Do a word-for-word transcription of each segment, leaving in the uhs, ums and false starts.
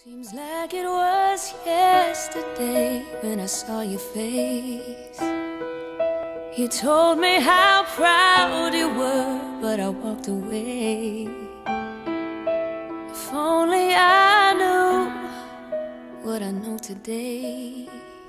Seems like it was yesterday when I saw your face. You told me how proud you were, but I walked away. If only I knew what I know today.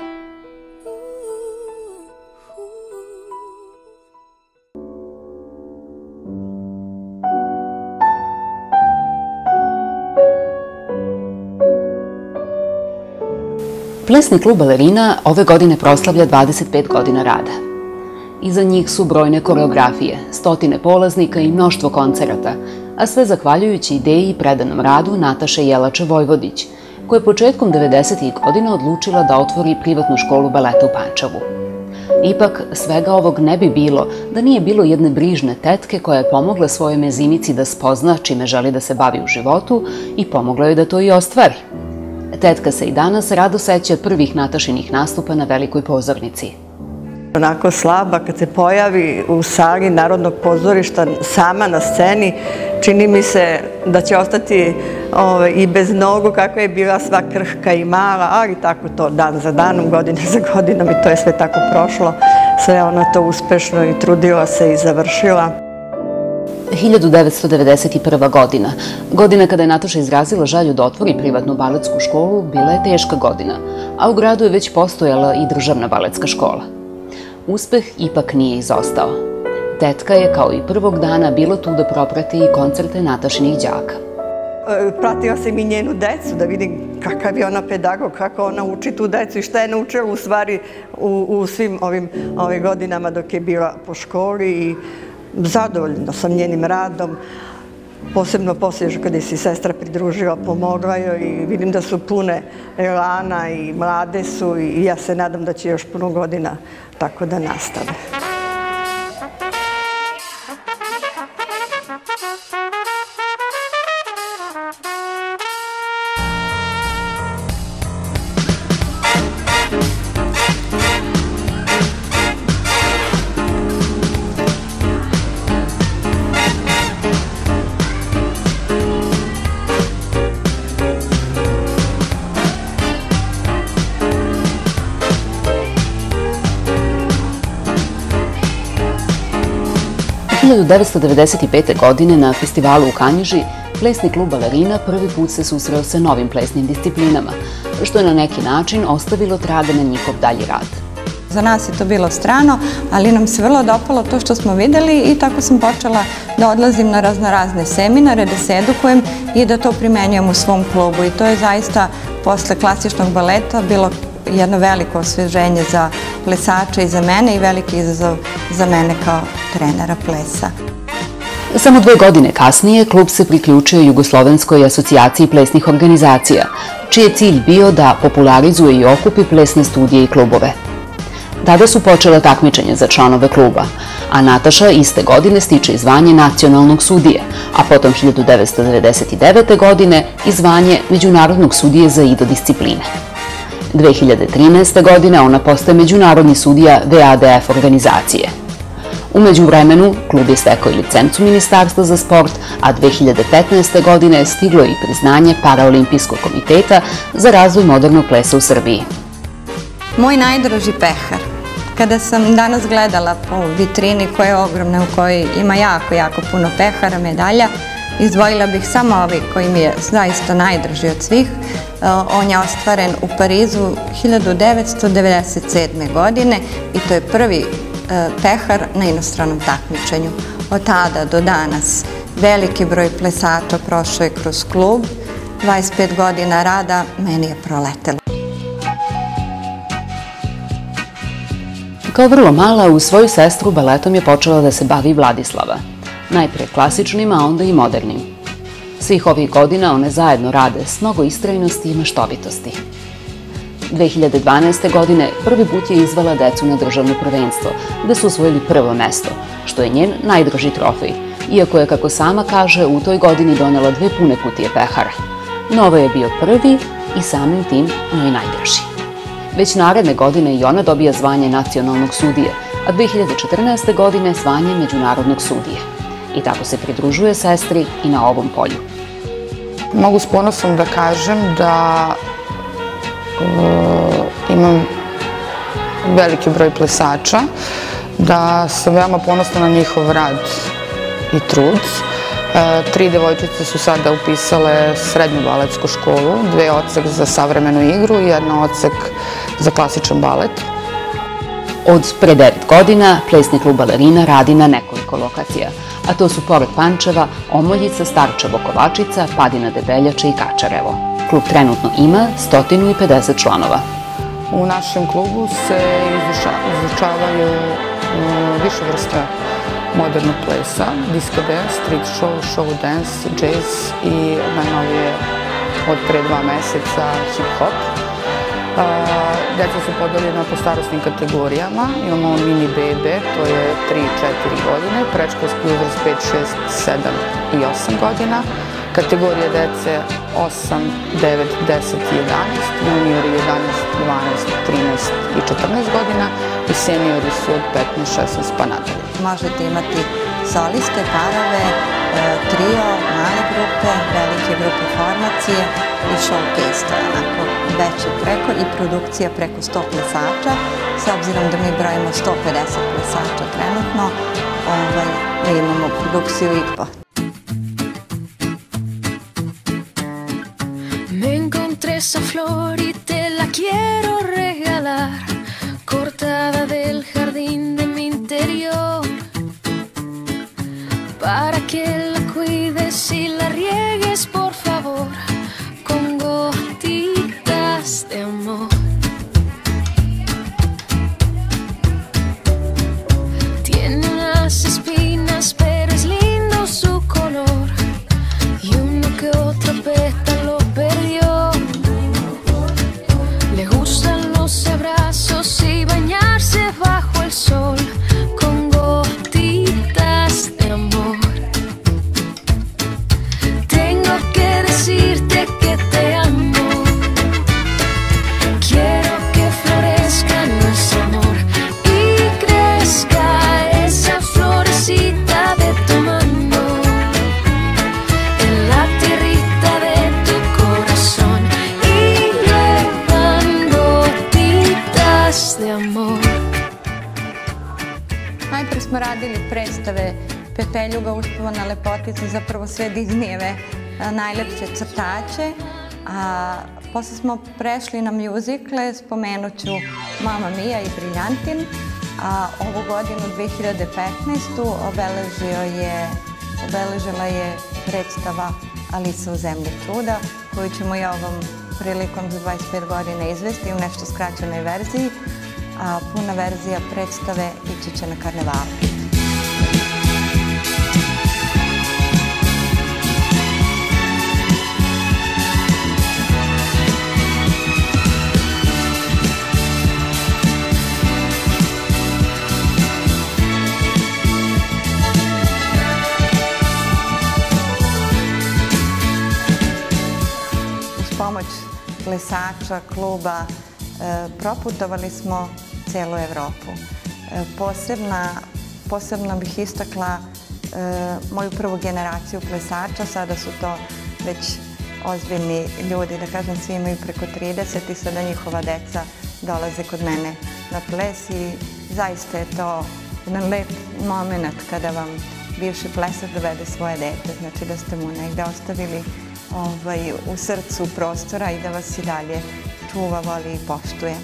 Plesni klub Balerina ove godine proslavlja dvadeset pet godina rada. Iza njih su brojne koreografije, stotine polaznika i mnoštvo koncerata, a sve zahvaljujući ideji i predanom radu Nataše Jelače-Vojvodić, koja je početkom devedesetih godina odlučila da otvori privatnu školu baleta u Pančevu. Ipak, svega ovog ne bi bilo da nije bilo jedne brižne tetke koja je pomogla svojoj mezimici da spozna čime želi da se bavi u životu i pomogla joj da to i ostvari. Tetka se i danas rado seća prvih Natašinih nastupa na velikoj pozornici. Onako slaba, kad se pojavi u sali Narodnog pozorišta sama na sceni, čini mi se da će ostati i bez nogu kakva je bila sva krhka i mala, ali tako to dan za danom, godine za godinom i to je sve tako prošlo. Sve ona to uspešno i trudila se i završila. hiljadu devetsto devedeset prva. godina, godina kada je Nataša izrazila želju da otvori privatnu baletsku školu, bila je teška godina, a u gradu je već postojala i državna baletska škola. Uspeh ipak nije izostao. Tetka je, kao i prvog dana, bila tu da proprati i koncerte Natašinih đaka. Pratila sam i njenu decu, da vidim kakav je ona pedagog, kako ona uči tu decu i šta je naučila u stvari u svim ovim godinama dok je bila po školi i zadovoljna sam njenim radom, posebno poslije kada je se sestra pridružila, pomogla joj i vidim da su pune elana i mlade su i ja se nadam da će još puno godina tako da nastave. hiljadu devetsto devedeset pete. godine na festivalu u Kanjiži plesni klub Balerina prvi put se susreo sa novim plesnim disciplinama, što je na neki način ostavilo traga na njihov dalji rad. Za nas je to bilo strano, ali nam se vrlo dopalo to što smo videli i tako sam počela da odlazim na raznorazne seminare, da se edukujem i da to primenjujem u svom klubu. I to je zaista posle klasičnog baleta bilo jedno veliko osveženje za plesače i za mene i veliki izazov za mene kao trenera plesa. Samo dve godine kasnije klub se priključio Jugoslovenskoj asocijaciji plesnih organizacija, čiji je cilj bio da popularizuje i okupi plesne studije i klubove. Tada su počela takmičenja za članove kluba, a Nataša iste godine stiče zvanje nacionalnog sudije, a potom hiljadu devetsto devedeset devete. godine i zvanje međunarodnog sudije za ido discipline. dve hiljade trinaeste. godine ona postaje međunarodni sudija V A D F organizacije. U međuvremenu, klub je stekao i licencu Ministarstva za sport, a dve hiljade petnaeste. godine stiglo je i priznanje Paraolimpijskog komiteta za razvoj modernog plesa u Srbiji. Moj najdraži pehar. Kada sam danas gledala po vitrini koja je ogromna, u kojoj ima jako, jako puno pehara, medalja, izdvojila bih samo ovaj koji mi je zaista najdraži od svih. On je ostvaren u Parizu hiljadu devetsto devedeset sedme. godine i to je prvi pehar na inostranom takmičenju. Od tada do danas veliki broj plesača prošao je kroz klub. dvadeset pet godina rada meni je proletelo. Kao vrlo mala, uz svoju sestru baletom je počela da se bavi Vladislava. Najpre klasičnim, a onda i modernim. Svih ovih godina one zajedno rade s mnogo istrajnosti i maštovitosti. dve hiljade dvanaeste. godine prvi put je izvela decu na državno prvenstvo, gde su osvojili prvo mesto, što je njen najdraži trofej, iako je, kako sama kaže, u toj godini donela dve pune kutije pehara. No ovo je bio prvi i samim tim njoj najdraži. Već naredne godine i ona dobija zvanje nacionalnog sudije, a dve hiljade četrnaeste. godine zvanje međunarodnog sudije. I tako se pridružuje sestri i na ovom polju. Mogu s ponosom da kažem da imam veliki broj plesača, da sam veoma ponosna na njihov rad i trud. Tri devojčice su sada upisale srednju baletsku školu, dve odsek za savremenu igru i jedna odsek za klasičan balet. Od pre devet godina plesni klub Balerina radi na nekoliko lokacija, a to su pored Pančeva, Omoljica, Starčevo, Kovačica, Padina Debeljača i Kačarevo. Klub trenutno ima sto pedeset članova. U našem klubu se izučavaju više vrsta modernog plesa, disco dance, street show, show dance, jazz i najnovije od pre dva meseca hip-hop. Deca su podeljena po starostnim kategorijama. Imamo mini bebe, to je tri do četiri godine, predškolski uzrast pet, šest, sedam i osam godina, kategorije dece osam, devet, deset i jedanaest, juniori jedanaest, dvanaest, trinaest i četrnaest godina i seniori su od petnaest, šesnaest pa nadalje. Možete imati soliste, parove, trio, male grupe, velike grupe formacije i showcase, to je onako veće preko i produkcija preko sto plesača. S obzirom da mi brojimo sto pedeset plesača trenutno, mi imamo produkciju I P A. Me encontré esa flor y te la quiero regalar, cortada del jardín de mi interior, para que la cuides y la riegues, por favor, con gotitas de amor. Tiene unas espinas, pero es lindo su color, y uno que otro pétalo perdió. Le gustan los abrazos y bañarse bajo el sol con gotitas de amor. Tengo que decirte que te amo. Quiero que florezca nuestro amor y crezca esa florecita de tu mano en la tierrita de tu corazón y lluevan gotitas de amor. Najprej smo radili predstave Pepeljuga, Uspavana lepotica, zapravo sve Disneyjeve najlepše crtače, a posle smo prešli na mjuzikle, spomenut ću Mama Mia i Briljantin, a ovu godinu dve hiljade petnaestu obeležila je predstava Alisa u zemlji čuda, koju ćemo i ovom prilikom za dvadeset pet godina izvesti u nešto skraćenoj verziji, a puna verzija predstave ići će na karnevalu. Uz pomoć plesača, kluba, proputovali smo celu Evropu. Posebno bih istakla moju prvu generaciju plesača, sada su to već ozbiljni ljudi, da kažem, svi imaju preko trideset i sada njihova deca dolaze kod mene na ples i zaista je to jedan lep moment kada vam bivši plesač dovede svoje dete, znači da ste mu negde ostavili u srcu prostora i da vas i dalje čuva, voli i poštuje.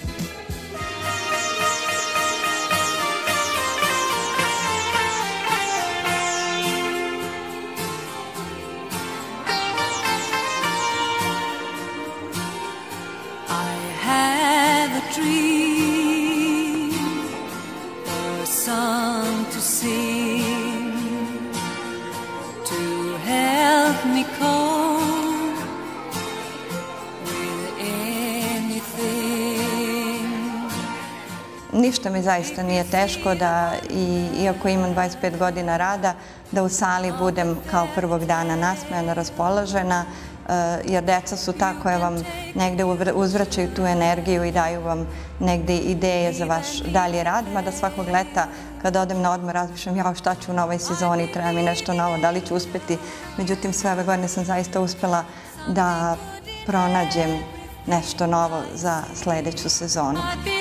Ništa mi zaista nije teško da, iako imam dvadeset pet godina rada, da u sali budem kao prvog dana nasmejana, raspoložena, jer deca su ta koja vam negde uzvraćaju tu energiju i daju vam negde ideje za vaš dalji rad, mada svakog leta kada odem na odmor razmišljam jao šta ću u novoj sezoni, treba mi nešto novo, da li ću uspeti. Međutim, sve ove godine sam zaista uspela da pronađem nešto novo za sledeću sezonu.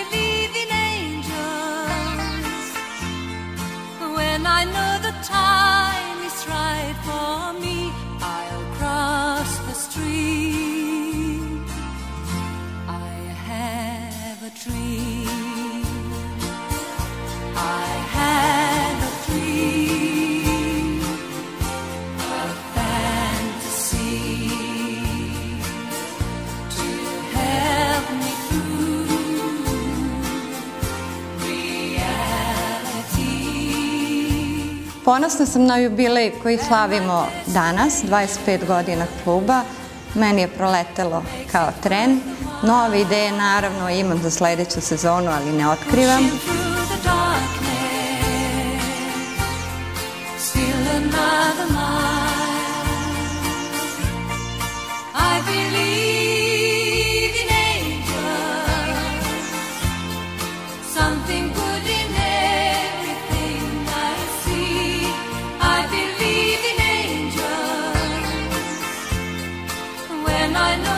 I know the time is right for me, I'll cross the street. I have a dream, I have a dream, a fantasy to help me through reality. Ponosna sam na jubilej koji slavimo danas, dvadeset pet godina kluba. Meni je proletelo kao tren. Nove ideje naravno imam za sledeću sezonu, ali ne otkrivam. I know